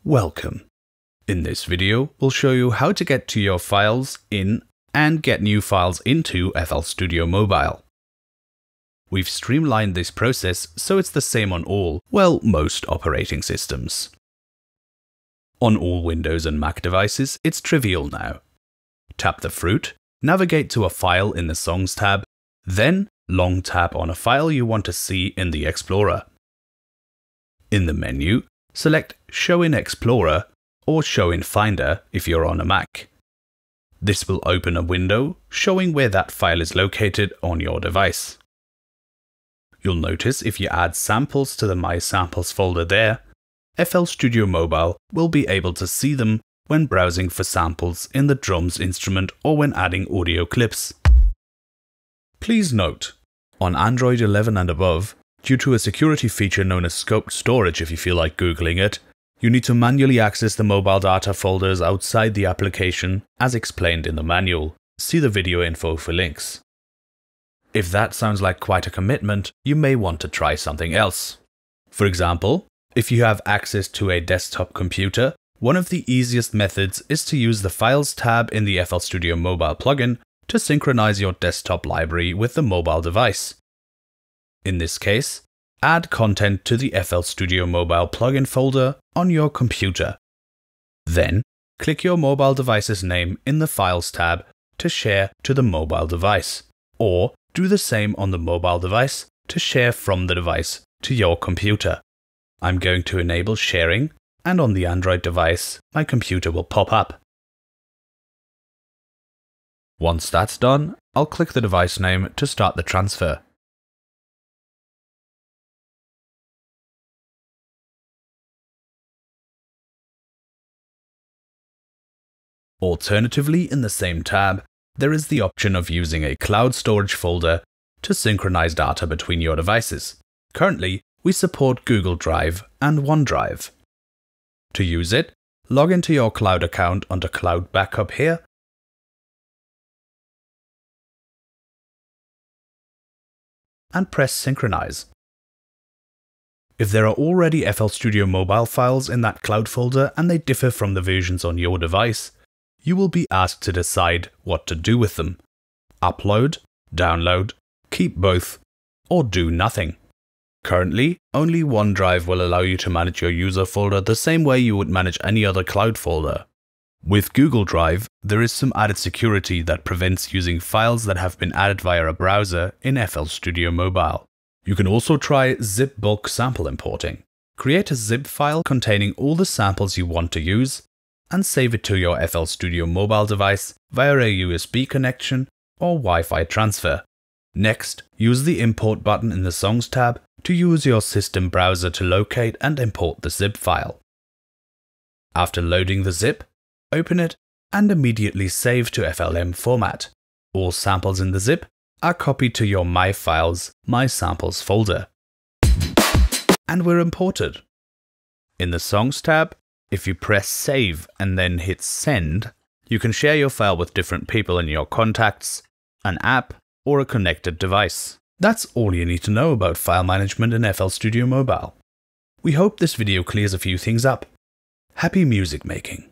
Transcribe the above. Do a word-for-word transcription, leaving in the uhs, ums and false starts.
Welcome. In this video, we'll show you how to get to your files in and get new files into F L Studio Mobile. We've streamlined this process so it's the same on all, well, most operating systems. On all Windows and Mac devices, it's trivial now. Tap the fruit, navigate to a file in the Songs tab, then long tap on a file you want to see in the Explorer. In the menu, select Show in Explorer or Show in Finder if you're on a Mac. This will open a window showing where that file is located on your device. You'll notice if you add samples to the My Samples folder there, F L Studio Mobile will be able to see them when browsing for samples in the drums instrument or when adding audio clips. Please note, on Android eleven and above, due to a security feature known as scoped storage if you feel like Googling it, you need to manually access the mobile data folders outside the application as explained in the manual. See the video info for links. If that sounds like quite a commitment, you may want to try something else. For example, if you have access to a desktop computer, one of the easiest methods is to use the Files tab in the F L Studio Mobile plugin to synchronize your desktop library with the mobile device. In this case, add content to the F L Studio Mobile plugin folder on your computer. Then, click your mobile device's name in the Files tab to share to the mobile device, or do the same on the mobile device to share from the device to your computer. I'm going to enable sharing, and on the Android device, my computer will pop up. Once that's done, I'll click the device name to start the transfer. Alternatively, in the same tab, there is the option of using a cloud storage folder to synchronize data between your devices. Currently, we support Google Drive and OneDrive. To use it, log into your cloud account under Cloud Backup here, and press Synchronize. If there are already F L Studio Mobile files in that cloud folder and they differ from the versions on your device, you will be asked to decide what to do with them. Upload, download, keep both, or do nothing. Currently, only OneDrive will allow you to manage your user folder the same way you would manage any other cloud folder. With Google Drive, there is some added security that prevents using files that have been added via a browser in F L Studio Mobile. You can also try zip bulk sample importing. Create a zip file containing all the samples you want to use, and save it to your F L Studio Mobile device via a U S B connection or Wi-Fi transfer. Next, use the Import button in the Songs tab to use your system browser to locate and import the zip file. After loading the zip, open it and immediately save to F L M format. All samples in the zip are copied to your My Files, My Samples folder. And we're imported. In the Songs tab, if you press Save and then hit Send, you can share your file with different people in your contacts, an app, or a connected device. That's all you need to know about file management in F L Studio Mobile. We hope this video clears a few things up. Happy music making!